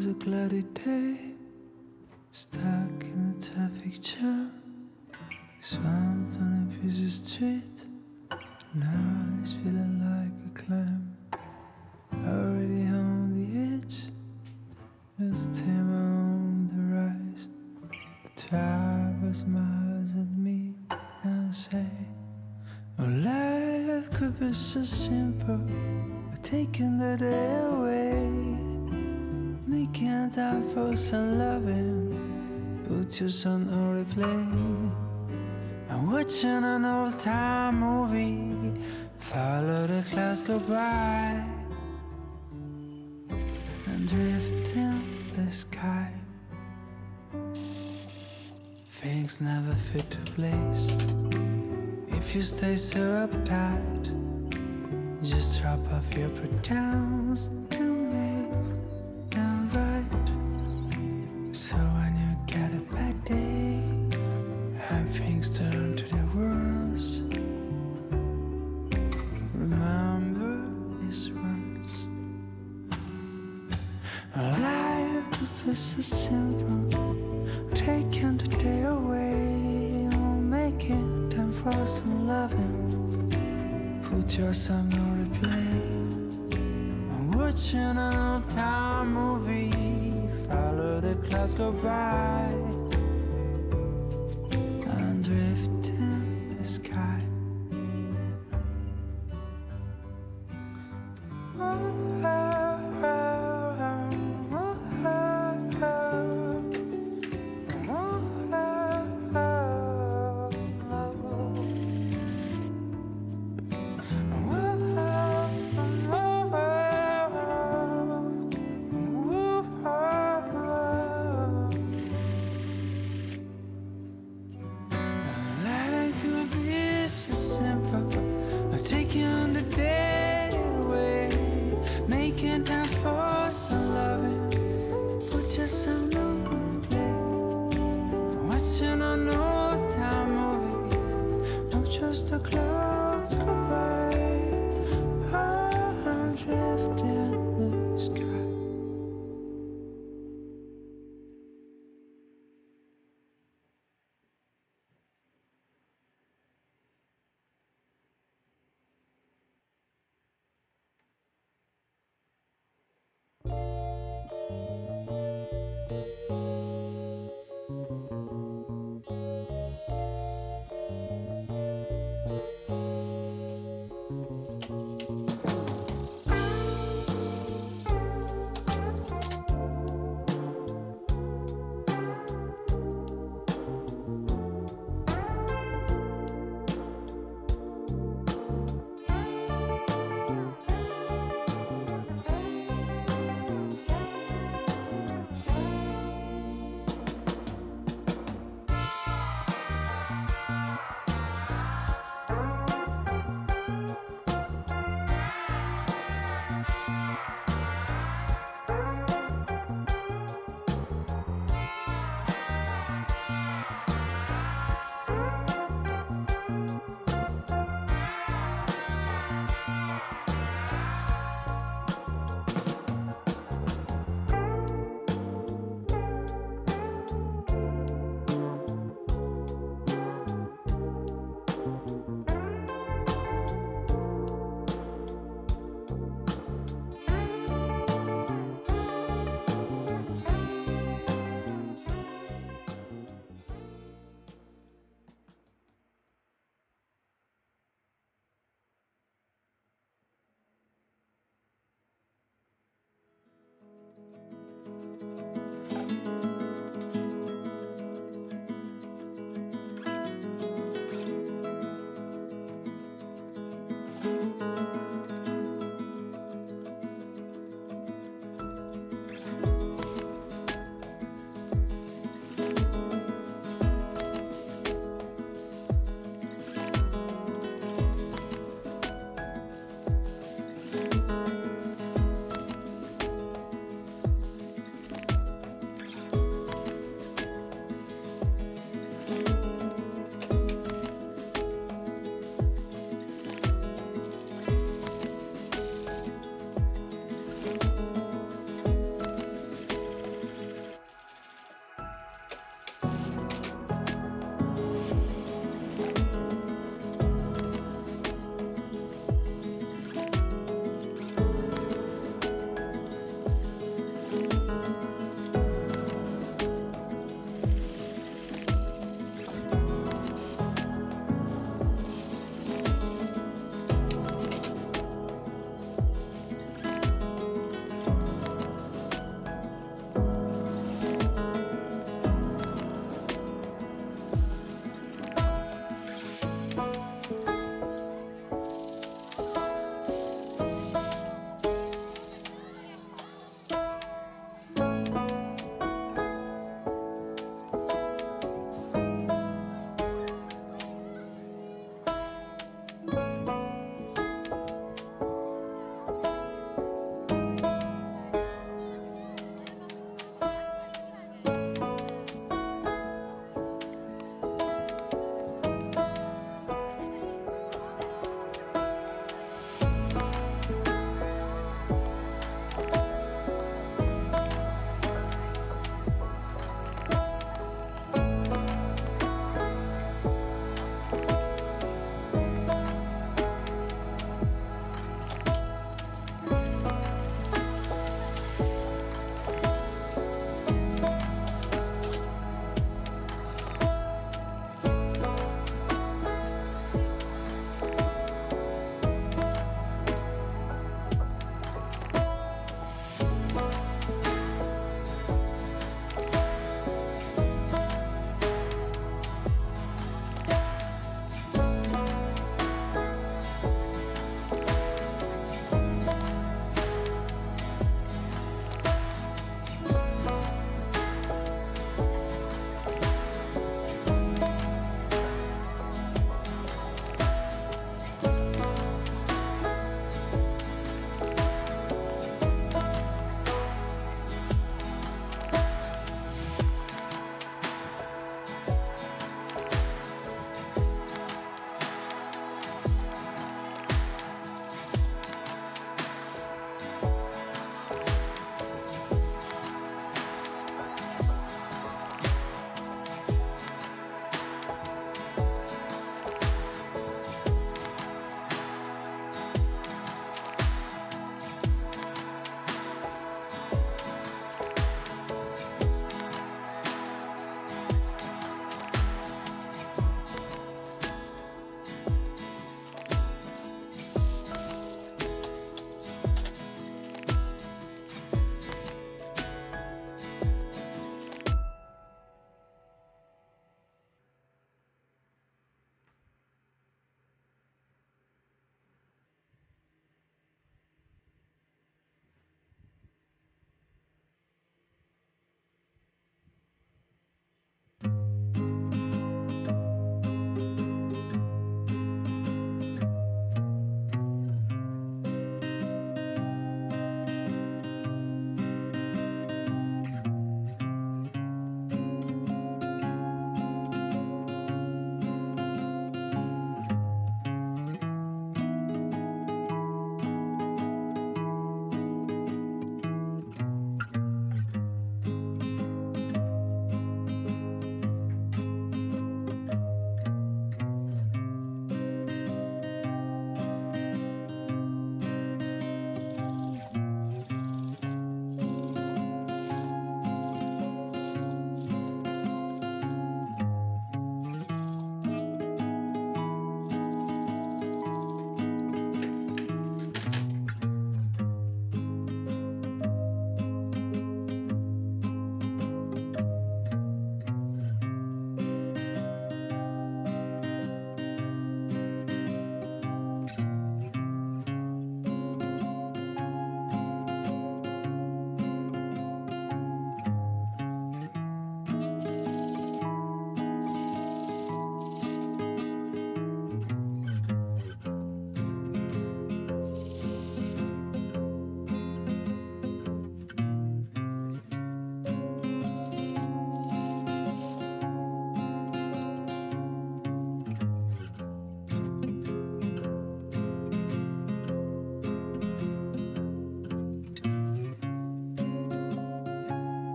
was a cloudy day, stuck in a traffic jam, swamped on a busy street. Now it's feeling like a clam, already on the edge, just a timber on the rise. The driver smiles at me and say, oh, life could be so simple, but taking the day away, making time for some loving, put your son on replay. I'm watching an old-time movie, follow the clouds go by, and drift in the sky. Things never fit to place if you stay so uptight. Just drop off your pretense to make them right. So when you get a bad day and things turn to the worst, remember these words. Life is so simple, taking the day away, making time for some loving, put your son on replay. I'm watching an old-time movie, follow the clouds go by, and drift in the sky. Taking the day away, making time for some loving, put your son on play. Watching an old-time movie, not just the clouds go by, I'm drifting in the sky.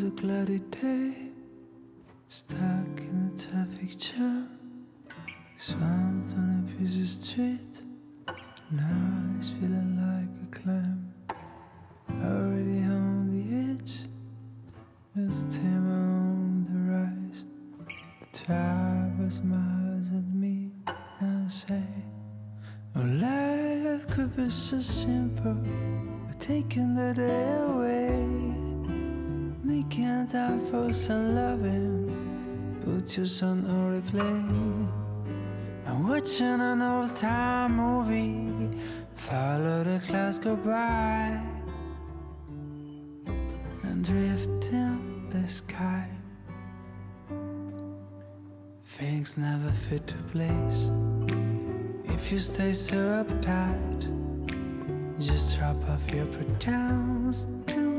was a cloudy day, stuck in a traffic jam, swamped on a busy street. Now it's feeling like a clam. Already on the edge, just timber on the rise. The driver smiles at me and say, "Oh, life could be so simple, but taking the day away, making time for some loving, put your son on replay. I'm watching an old-time movie, follow the clouds go by, and drift in the sky. Things never fit to place if you stay so uptight. Just drop off your pretends to